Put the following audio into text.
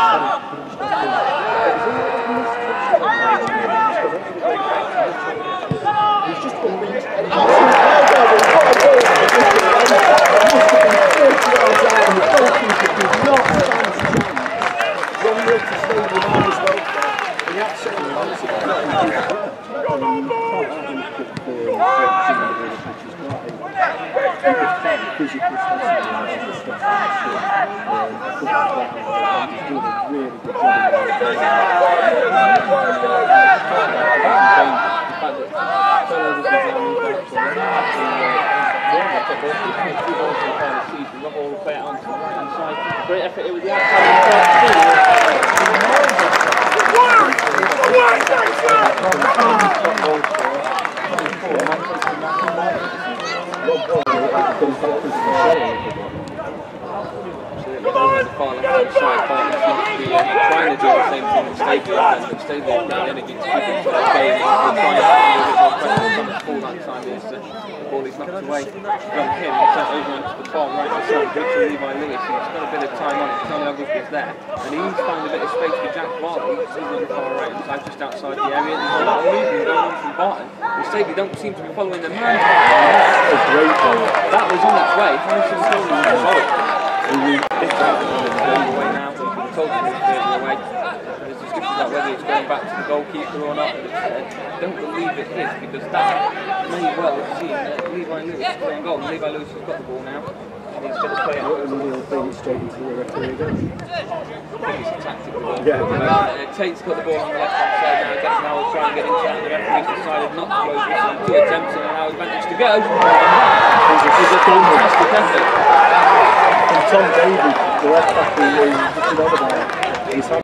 Great effort here with the outside. Far left side, Barton seems to be trying to do the same thing that Staveley has, but Staveley is getting in against him, trying to get a little bit more pressure on the full that time is the ball is knocked away from him and sent over onto the far right hand side, good to Levi Lewis, and he's got a bit of time on it, Tony Ogilvie's there, and he's found a bit of space for Jack Barton, he's on the far right hand side, just outside the area, and there's a lot of movement going on from Barton, and Staveley don't seem to be following them. That was on its way, Harrison Tony was solid. Away now, we've told him it's further away. There's discussion about whether it's going back to the goalkeeper or not, but I don't believe it is, because that may well have seen Levi Lewis is on goal, and Levi Lewis has got the ball now, and he's going to play it. He'll bring it straight into the referee again. I think it's a tactical ball. Yeah. Tate's got the ball on the left hand side now, Jack Howell's trying to get into it, and the referee's decided not to blow this on 2 attempts, and now he's managed to go. It's a fantastic effort. Tom Davies, the left back who was looking on about, he's